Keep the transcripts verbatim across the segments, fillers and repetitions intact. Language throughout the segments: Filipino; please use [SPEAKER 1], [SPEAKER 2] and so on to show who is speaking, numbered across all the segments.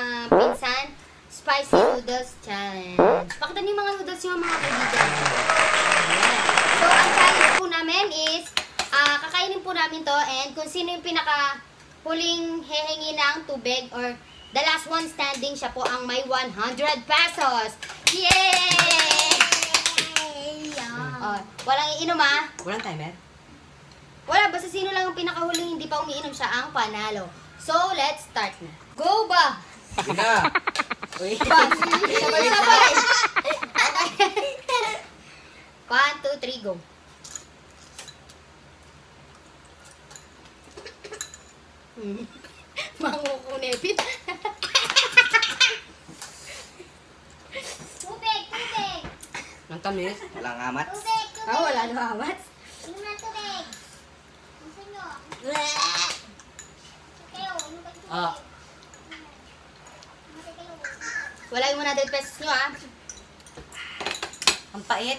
[SPEAKER 1] uh, pinsan, Spicy Noodles Challenge. Pakita niyo yung mga noodles niyo mga kaibigan. Ayan. So, ang challenge po namin is, uh, kakainin po namin to and kung sino yung pinaka huling hehingi ng tubig or the last one standing, siya po ang may one hundred pesos. Yay! Oh, walang iinom ah.
[SPEAKER 2] Walang timer?
[SPEAKER 1] Wala, basta sino lang yung pinakahuling hindi pa umiinom, siya ang panalo. So, let's start na. Go ba?
[SPEAKER 3] Sige na.
[SPEAKER 2] Uy.
[SPEAKER 1] Sabay-sabay. One, two, three, go. Mangukunepit.
[SPEAKER 4] Tubig, tubig.
[SPEAKER 2] Ang tamis.
[SPEAKER 3] Walang amat.
[SPEAKER 4] Tubig, tubig.
[SPEAKER 1] Ah, wala na amat.
[SPEAKER 4] Inom na tubig. Gusto nyo? Kayo, inom ka tubig.
[SPEAKER 2] Ah.
[SPEAKER 4] Mati kayo.
[SPEAKER 1] Wala yung one hundred pesos nyo ah.
[SPEAKER 2] Ang pait.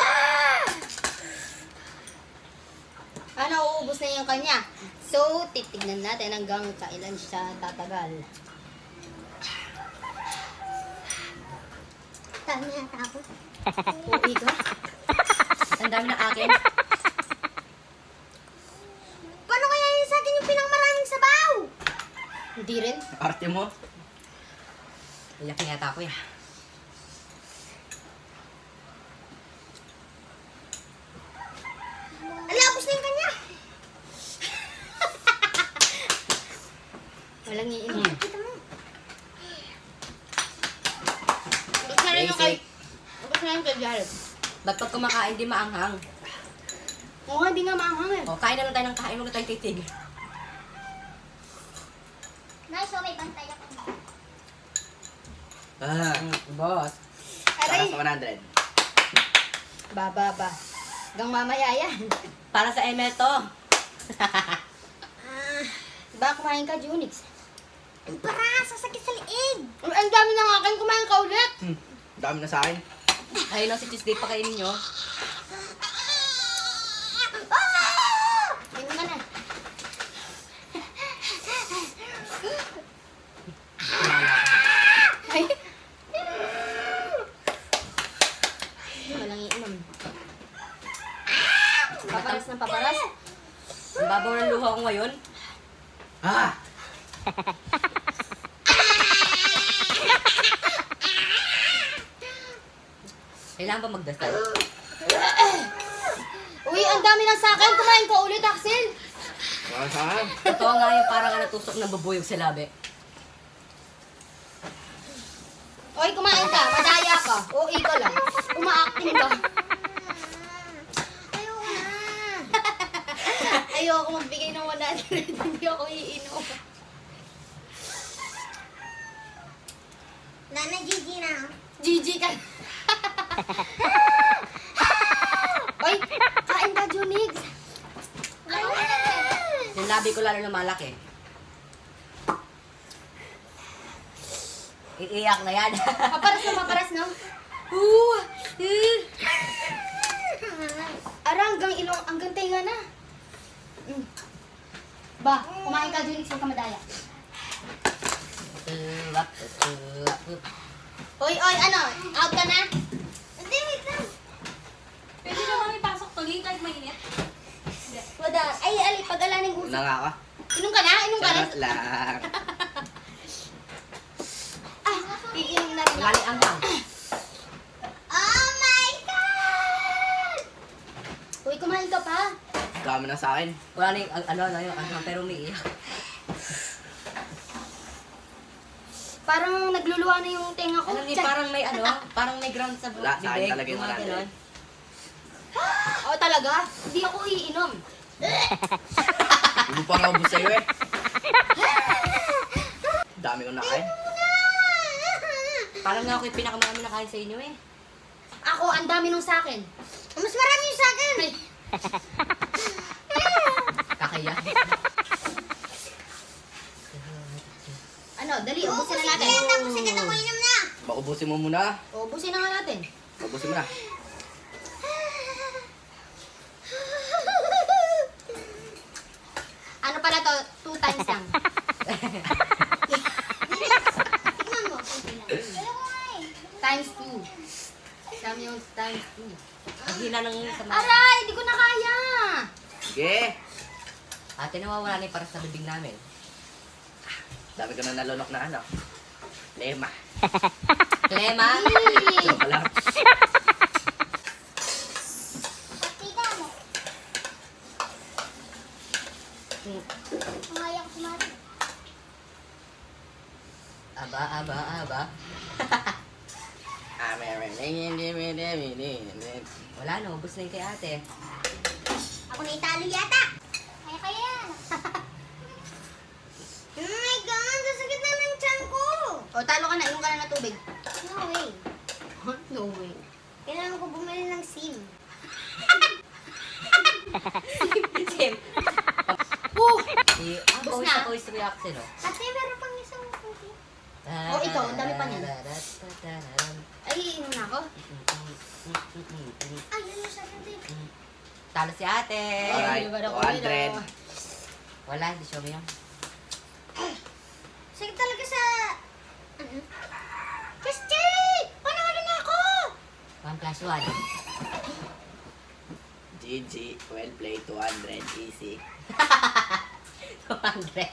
[SPEAKER 1] Ano, uubos na yung kanya. So, titignan natin hanggang kailan siya tatagal.
[SPEAKER 4] Dami na ako.
[SPEAKER 1] Uwi ka?
[SPEAKER 2] Ang dami ng akin.
[SPEAKER 4] Paano kaya yun sa atin yung pinakamaraming sabaw?
[SPEAKER 1] Hindi rin.
[SPEAKER 3] Arte mo.
[SPEAKER 2] Iyak na yata ako eh.
[SPEAKER 4] Ala, ubos na yung kanya.
[SPEAKER 1] Walang iinom.
[SPEAKER 2] Hmm.
[SPEAKER 4] Kita mo.
[SPEAKER 1] Ubus na rin yung kay... Ubus na rin kay Jared.
[SPEAKER 2] Ba't pag kumakain di maanghang?
[SPEAKER 1] Oo nga, hindi nga maanghang eh.
[SPEAKER 2] O, kain na lang tayo ng kain. Huwag na tayong titig.
[SPEAKER 4] Nice, so may bantay ako.
[SPEAKER 3] Ah,
[SPEAKER 2] Mm, boss.
[SPEAKER 3] para
[SPEAKER 1] Aray!
[SPEAKER 3] sa one hundred.
[SPEAKER 1] Ba, ba, ba. Hanggang mamaya yan.
[SPEAKER 2] Para sa M L to.
[SPEAKER 1] Ah, ba, kumain ka, Junix?
[SPEAKER 4] Ang para, sasakit sa liig.
[SPEAKER 1] Ang ang dami na nga akin, kumain ka ulit.
[SPEAKER 3] Hmm. Dami na sa akin.
[SPEAKER 2] Ayun lang si Tuesday pa kainin nyo.
[SPEAKER 1] Ayun ka na. Ay. Walang iinom. Paparas ng paparas.
[SPEAKER 2] Ang babaw ng luha ko ngayon.
[SPEAKER 3] Ah!
[SPEAKER 2] Kailangan ba magdasal?
[SPEAKER 1] Uy, ang dami ng sakin. Kumain ka ulit, Axel.
[SPEAKER 3] Wala sa akin.
[SPEAKER 2] Totoo nga yung parang natusok ng bubuyog sa labi.
[SPEAKER 1] Uy, kumain ka. Madaya ka. O, ikaw lang. Umaacting ka.
[SPEAKER 4] Ayoko na.
[SPEAKER 1] Ayoko magbigay ng one hundred. Hindi ako iinom.
[SPEAKER 4] Nana, Gigi na.
[SPEAKER 1] G G ka. Uy, kain ka, Junix.
[SPEAKER 4] Ayoko na.
[SPEAKER 2] Yung labi ko lalo na malaki. Iiyak na yan.
[SPEAKER 1] Paparas na paparas, no? Uh, uh. Ara, hanggang ilong, hanggang tenga na. Mm. Ba, kumain ka, Junix, huwag ka madaya. Uy, uy, ano? Out ka na?
[SPEAKER 4] Hindi, wait lang.
[SPEAKER 5] Pwede naman ipasok to, kahit mainit.
[SPEAKER 1] Wada. Ay, ali, pag-alaning uso.
[SPEAKER 3] Una nga ka.
[SPEAKER 1] Inom ka na? Inom ka na?
[SPEAKER 3] Charot lang.
[SPEAKER 1] Ah, iinom na rin
[SPEAKER 2] Wala
[SPEAKER 1] ako.
[SPEAKER 2] ni anghang.
[SPEAKER 4] Oh my God!
[SPEAKER 1] Uy, kumain ka pa.
[SPEAKER 3] Dami na sa akin.
[SPEAKER 2] Wala ni ano, ano, yung anghang pero umiiyak.
[SPEAKER 1] Parang nagluluwa na yung tenga ko.
[SPEAKER 2] Ano ni
[SPEAKER 1] Tiyan.
[SPEAKER 2] parang may ano, parang may ground sa
[SPEAKER 3] Wala, sa akin
[SPEAKER 2] bibig.
[SPEAKER 3] talaga yung
[SPEAKER 2] mga
[SPEAKER 3] one hundred.
[SPEAKER 2] ganon.
[SPEAKER 1] Oh, talaga? Hindi ako iinom.
[SPEAKER 3] Hindi pa nga ubus sa'yo eh. Dami ko nakain.
[SPEAKER 2] Parang nga ako yung pinakamarami na kain sa inyo eh.
[SPEAKER 1] Ako, ang dami nung sa akin.
[SPEAKER 4] Mas marami yung sa akin.
[SPEAKER 1] Ay,
[SPEAKER 2] Kakaya.
[SPEAKER 1] ano, dali, ubusin na
[SPEAKER 4] Ubusin
[SPEAKER 1] natin.
[SPEAKER 4] ko yan, tapos ikaw na uminom na.
[SPEAKER 3] Maubusin mo muna.
[SPEAKER 1] Ubusin na nga natin.
[SPEAKER 3] Ubusin mo na.
[SPEAKER 1] Ano pala to? Two times lang. two. Samuels times two.
[SPEAKER 2] Ang hina ng sama.
[SPEAKER 1] Aray! Di ko na kaya!
[SPEAKER 3] Sige.
[SPEAKER 2] Ate, nawawala na yung para sa bibig namin.
[SPEAKER 3] Dami ko na nalunok na ano. Lema.
[SPEAKER 2] Klema?
[SPEAKER 3] Joke lang.
[SPEAKER 4] Patita mo. Umayak si Mati.
[SPEAKER 2] Aba, aba, aba.
[SPEAKER 3] Ah, meron.
[SPEAKER 2] Wala na, ubos na yung kay ate.
[SPEAKER 4] Ako na italo yata. Kaya kaya yan. Oh my God, sasakit na ng tiyan ko.
[SPEAKER 1] O, talo ka na. Inom ka na ng tubig.
[SPEAKER 4] No way.
[SPEAKER 1] No way.
[SPEAKER 4] Kailangan ko bumili ng SIM.
[SPEAKER 2] Sim.
[SPEAKER 1] Oh!
[SPEAKER 2] Si, ang
[SPEAKER 1] Ubos
[SPEAKER 2] voice
[SPEAKER 1] na.
[SPEAKER 2] na voice reaction, no?
[SPEAKER 4] Ate, meron pang isang puti.
[SPEAKER 1] Oh, ikaw, ang dami pa niyan. Ay, inom na ako.
[SPEAKER 4] Ay, yun yung sasabihin.
[SPEAKER 2] Talo si ate.
[SPEAKER 3] Alright,
[SPEAKER 1] Ay,
[SPEAKER 3] two hundred.
[SPEAKER 2] Wala, hindi siya umiyak.
[SPEAKER 4] Sakit talaga sa... Ano? Christy! Panalo na ako!
[SPEAKER 2] One plus one.
[SPEAKER 3] G G. Well played. two hundred. Easy.
[SPEAKER 2] two hundred.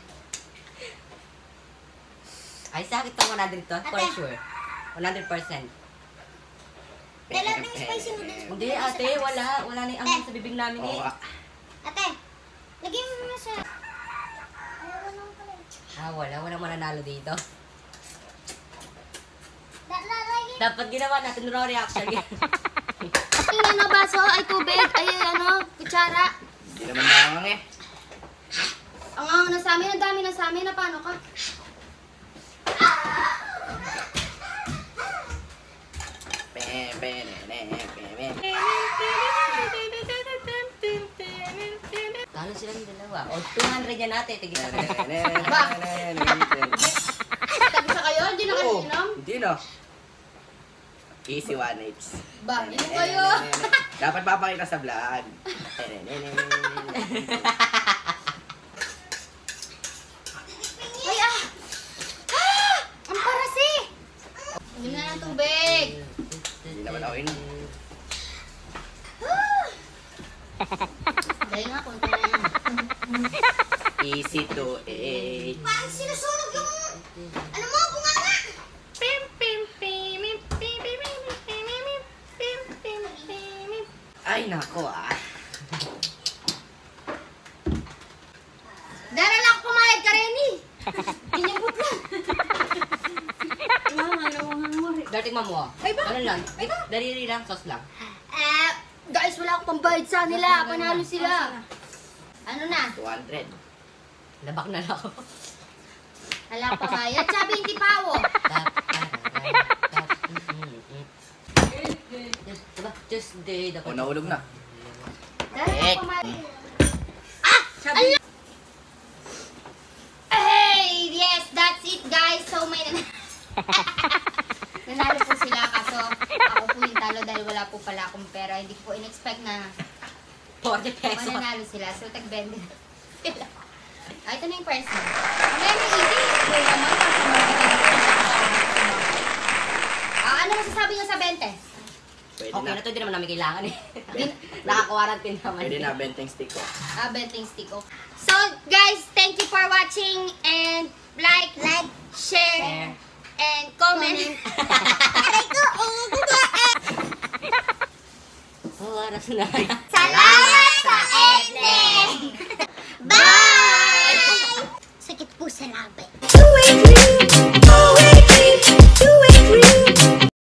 [SPEAKER 2] Ay, sakit to one hundred to. For
[SPEAKER 4] Ate.
[SPEAKER 2] sure. one hundred percent.
[SPEAKER 4] Dala ng spicy noodles.
[SPEAKER 2] Hindi, ate. Wala. Wala na yung angin sa bibig namin
[SPEAKER 3] Oo
[SPEAKER 2] eh.
[SPEAKER 3] nga.
[SPEAKER 4] Ate, lagyan mo na sa... Ayaw ko naman pala.
[SPEAKER 2] Ah, wala. Walang mananalo dito.
[SPEAKER 4] Dala, lagyan.
[SPEAKER 2] Dapat ginawa natin raw reaction.
[SPEAKER 1] Ay, ano, baso? Ay, tubig? Ay, ano, kutsara?
[SPEAKER 3] Hindi naman nangang eh.
[SPEAKER 1] Ang ang na sa amin, ang dami na sa amin. Na paano ka?
[SPEAKER 3] Pe, pe, ne, ne, pe, pe.
[SPEAKER 2] Talo silang dalawa. O, two hundred yan ate. Tigit sa kanila.
[SPEAKER 3] Ne, ne, ne, ne, ne, ne.
[SPEAKER 1] Tagisa kayo? Hindi na kayo
[SPEAKER 3] Oo,
[SPEAKER 1] inom?
[SPEAKER 3] Hindi na. Easy one eights.
[SPEAKER 1] Ba,
[SPEAKER 3] Ne,
[SPEAKER 1] inom
[SPEAKER 3] ne,
[SPEAKER 1] kayo.
[SPEAKER 3] ne, ne, ne. Dapat papakita sa vlog. Ne, ne, ne, ne, ne, ne.
[SPEAKER 1] Ay, ah! Ah! Ang parasi! Inom na ng tubig.
[SPEAKER 3] Hindi naman ako inom.
[SPEAKER 1] Dahil nga, kunti na yan.
[SPEAKER 3] Easy to eight.
[SPEAKER 4] Parang sinusunog yung... Ano mo, bunganga!
[SPEAKER 1] Pim, pim, pim, pim, pim, pim, pim, pim, pim, pim, pim.
[SPEAKER 3] Ay, nako ah.
[SPEAKER 1] Dara lang ako pumayag ka, Renny. Inabot lang. Mama, nawangan mo rin.
[SPEAKER 2] Dating mamuha.
[SPEAKER 1] Ay, ba?
[SPEAKER 2] Ano lang? Dariri lang, sauce lang.
[SPEAKER 1] Eh, guys, wala akong pambayad sa nila. Panalo sila. Ano na?
[SPEAKER 3] two hundred.
[SPEAKER 2] Labak na lang ako.
[SPEAKER 1] Wala akong pambayad. Sabi, hindi pa ako.
[SPEAKER 2] Diba? Tuesday.
[SPEAKER 3] O, nahulog na.
[SPEAKER 1] Dara lang
[SPEAKER 3] Eh.
[SPEAKER 1] akong pambayad. Ah! Ala! Hey! Yes, that's it, guys. So, may nan- nanalo po sila. Kaso, ako po yung talo dahil wala po pala akong pera. Hindi ko po in-expect na
[SPEAKER 2] forty pesos.
[SPEAKER 1] mananalo sila. So, tag-bende sila. Ah, ito na yung price mo. Mamaya na hindi. Wait naman. Ah, ano masasabi niyo sa bente?
[SPEAKER 3] Pwede
[SPEAKER 2] Okay
[SPEAKER 3] na.
[SPEAKER 2] na to, di naman namin kailangan eh. Naka-quarantine naman.
[SPEAKER 3] Pwede na benteng stick ko.
[SPEAKER 1] Ah, benting stick. Okay. So, guys, thank you for watching and like, like, share,
[SPEAKER 2] Share.
[SPEAKER 1] and comment.
[SPEAKER 4] Aray ko, eh, diba?
[SPEAKER 2] Oh, oras na.